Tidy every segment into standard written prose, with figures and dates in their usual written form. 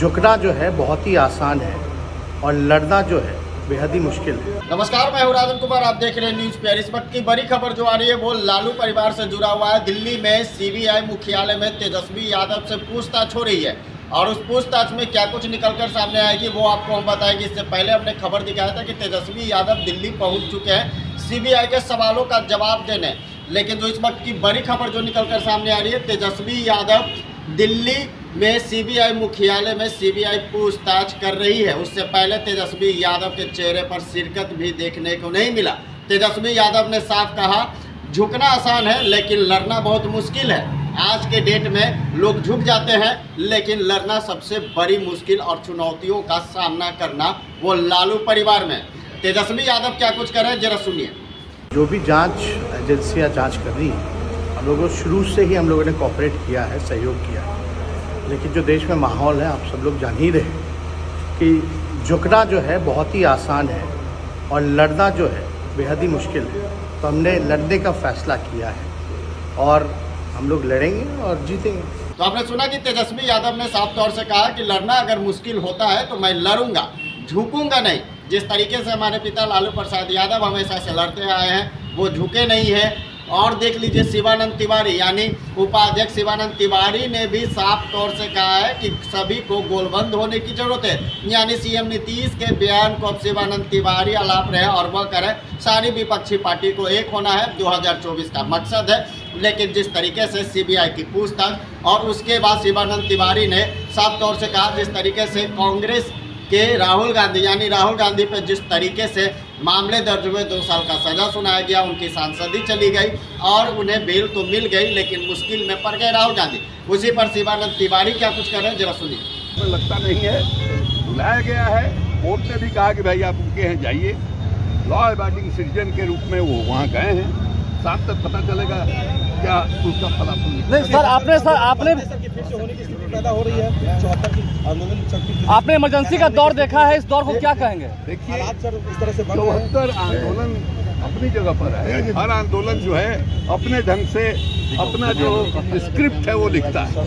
झुकना जो है बहुत ही आसान है और लड़ना जो है बेहद ही मुश्किल है। नमस्कार, मैं हूं राजन कुमार, आप देख रहे हैं न्यूज़ पेयर। इस वक्त की बड़ी खबर जो आ रही है वो लालू परिवार से जुड़ा हुआ है। दिल्ली में सीबीआई मुख्यालय में तेजस्वी यादव से पूछताछ हो रही है और उस पूछताछ में क्या कुछ निकलकर सामने आएगी वो आपको हम बताएंगे। इससे पहले हमने खबर दिखाया था कि तेजस्वी यादव दिल्ली पहुंच चुके हैं सीबीआई के सवालों का जवाब देने। लेकिन जो इस वक्त की बड़ी खबर जो निकलकर सामने आ रही है, तेजस्वी यादव दिल्ली में सीबीआई मुख्यालय में सीबीआई पूछताछ कर रही है। उससे पहले तेजस्वी यादव के चेहरे पर शिरकत भी देखने को नहीं मिला। तेजस्वी यादव ने साफ कहा, झुकना आसान है लेकिन लड़ना बहुत मुश्किल है। आज के डेट में लोग झुक जाते हैं लेकिन लड़ना सबसे बड़ी मुश्किल और चुनौतियों का सामना करना वो लालू परिवार में। तेजस्वी यादव क्या कुछ कर रहे हैं जरा सुनिए। जो भी जांच एजेंसियां जांच कर रही हैं, हम लोगों शुरू से ही हम लोगों ने कोऑपरेट किया है, सहयोग किया है। लेकिन जो देश में माहौल है आप सब लोग जान ही रहे हैं कि झुकना जो है बहुत ही आसान है और लड़ना जो है बेहद ही मुश्किल है। तो हमने लड़ने का फैसला किया है और हम लोग लड़ेंगे और जीतेंगे। तो आपने सुना कि तेजस्वी यादव ने साफ तौर से कहा कि लड़ना अगर मुश्किल होता है तो मैं लड़ूंगा, झुकूंगा नहीं। जिस तरीके से हमारे पिता लालू प्रसाद यादव हमेशा से लड़ते आए हैं वो झुके नहीं हैं। और देख लीजिए, शिवानंद तिवारी यानी उपाध्यक्ष शिवानंद तिवारी ने भी साफ तौर से कहा है कि सभी को गोलबंद होने की जरूरत है। यानी सीएम नीतीश के बयान को अब शिवानंद तिवारी आलाप रहे और वह करें सारी विपक्षी पार्टी को एक होना है, 2024 का मकसद है। लेकिन जिस तरीके से सीबीआई की पूछताछ और उसके बाद शिवानंद तिवारी ने साफ तौर से कहा, जिस तरीके से कांग्रेस के राहुल गांधी पे जिस तरीके से मामले दर्ज हुए, 2 साल का सजा सुनाया गया, उनकी सांसदी चली गई और उन्हें बेल तो मिल गई लेकिन मुश्किल में पड़ गए राहुल गांधी। उसी पर शिवानंद तिवारी क्या कुछ कर रहे हैं जरा सुनिए। लगता नहीं है, बुलाया गया है, कोर्ट ने भी कहा कि भाई आप उनके हैं जाइए। लॉ अबाइडिंग सिटीजन के रूप में वो वहाँ गए हैं, शाम तक पता चलेगा क्या उसका फलाफल। नहीं सर, आपने फिर से होने की स्थिति पैदा हो रही है। 74 की आंदोलन आपने इमरजेंसी का दौर देखा है, इस दौर को क्या कहेंगे? देखिए, सर इस तरह से 74 आंदोलन अपनी जगह पर है। हर आंदोलन जो है अपने ढंग से अपना जो स्क्रिप्ट है वो लिखता है।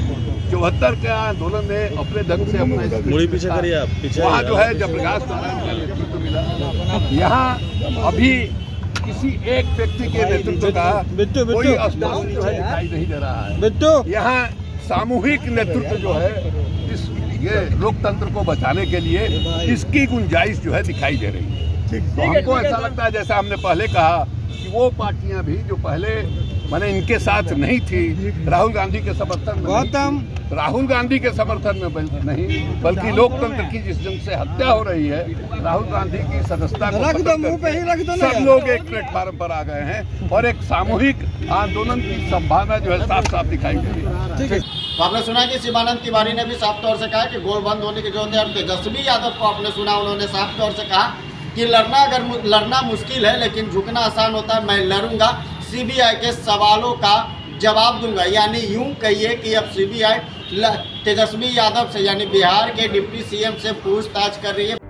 74 के आंदोलन ने अपने ढंग से अपना मुड़ी पीछे करिए आप, पीछे वहाँ जो है जयप्रकाश नारायण का नेतृत्व मिला। यहाँ अभी किसी एक व्यक्ति के नेतृत्व का कोई अस्तित्व जो है दिखाई नहीं दे रहा है। यहाँ सामूहिक नेतृत्व जो है इस ये लोकतंत्र को बचाने के लिए इसकी गुंजाइश जो है दिखाई दे रही है। तो हमको ऐसा लगता है, जैसा हमने पहले कहा कि वो पार्टियां भी जो पहले माने इनके साथ नहीं थी, राहुल गांधी के समर्थन में राहुल गांधी के समर्थन में नहीं बल्कि लोकतंत्र की जिस ढंग से हत्या हो रही है, राहुल गांधी की सदस्यता को सब लोग एक प्लेटफार्म पर आ गए हैं और एक सामूहिक आंदोलन की संभावना जो है साफ साफ दिखाई दे रही है। तो आपने सुना कि शिवानंद तिवारी ने भी साफ तौर से कहा कि गोल बंद होने की जरूरत है। और तेजस्वी यादव को आपने सुना, उन्होंने साफ तौर से कहा कि लड़ना मुश्किल है लेकिन झुकना आसान होता है, मैं लड़ूंगा, सीबीआई के सवालों का जवाब दूंगा। यानी यूं कहिए कि अब सीबीआई तेजस्वी यादव से यानी बिहार के डिप्टी सीएम से पूछताछ कर रही है।